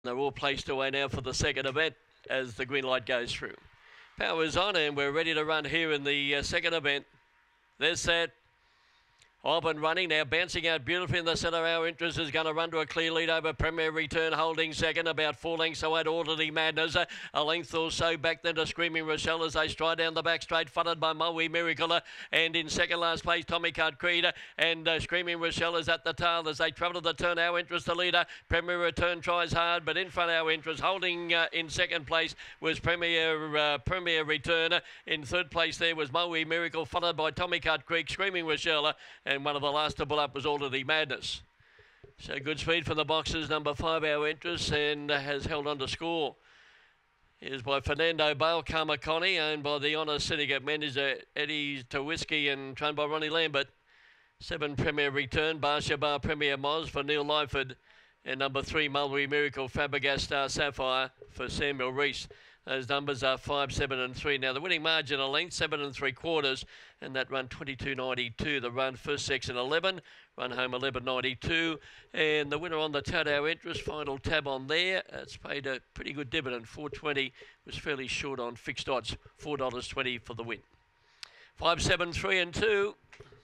They're all placed away now for the second event as the green light goes through. Power is on and we're ready to run here in the second event. They're set. Off and running now, bouncing out beautifully in the centre. Our Interest is going to run to a clear lead over Premier Return, holding second, about 4 lengths away to Orderly Madness. A length or so back then to Screaming Rochelle as they stride down the back straight, followed by Mulwee Miracle. And in second last place, Tommy Card Creed. And Screaming Rochelle is at the tail as they travel to the turn. Our Interest the leader. Premier Return tries hard, but in front Our Interest, holding in second place was Premier Return. In third place there was Mulwee Miracle, followed by Tommy Card Creek, Screaming Rochelle. And one of the last to pull up was Orderly Madness. So good speed from the boxes. Number 5, Our Interest, and has held on to score. Here's by Fernando Bale, Kamakoni, owned by the Honour Syndicate Manager Eddie Tawiski and trained by Ronnie Lambert. 7, Premier Return, Barsha Bar Premier Moz for Neil Lyford. And number 3, Mulberry Miracle, Fabregas Star Sapphire for Samuel Reese. Those numbers are 5, 7 and 3. Now the winning margin of length, 7 3/4, and that run 22.92. The run first section 11, run home 11.92. And the winner on the Tout Our Interest, final tab on there. It's paid a pretty good dividend, 4.20. Was fairly short on fixed odds, $4.20 for the win. 5, 7, 3 and 2.